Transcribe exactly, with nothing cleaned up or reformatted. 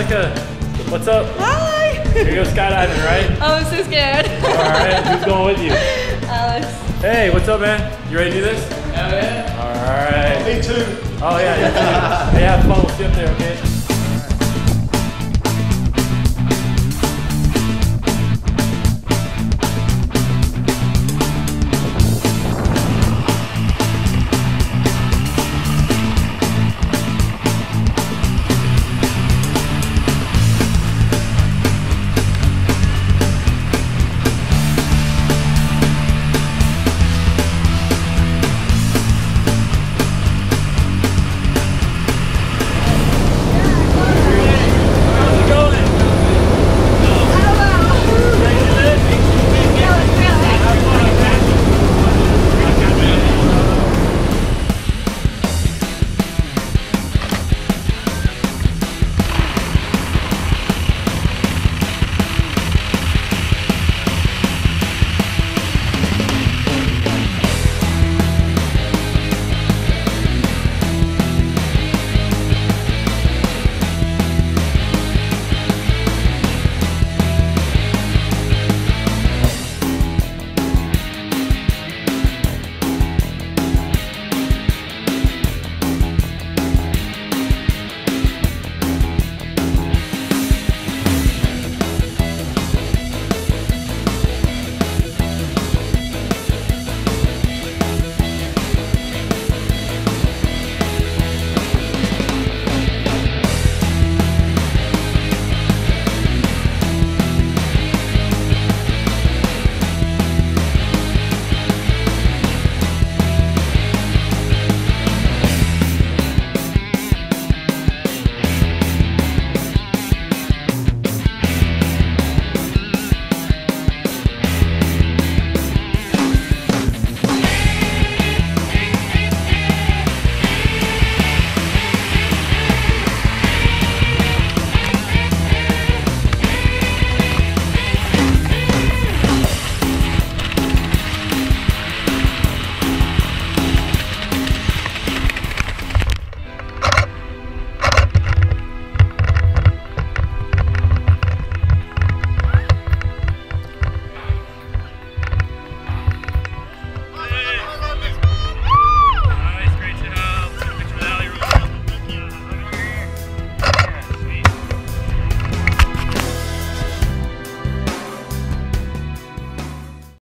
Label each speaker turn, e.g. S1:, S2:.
S1: Monica. What's up?
S2: Hi!
S1: You're gonna go skydiving, right?
S2: Oh, I'm so scared.
S1: Alright, who's going with you?
S2: Alex.
S1: Hey, what's up, man? You ready to do this?
S3: Hell yeah.
S1: Alright.
S3: Me too.
S1: Oh, yeah, yeah. Hey, have fun. We'll see you up there, okay?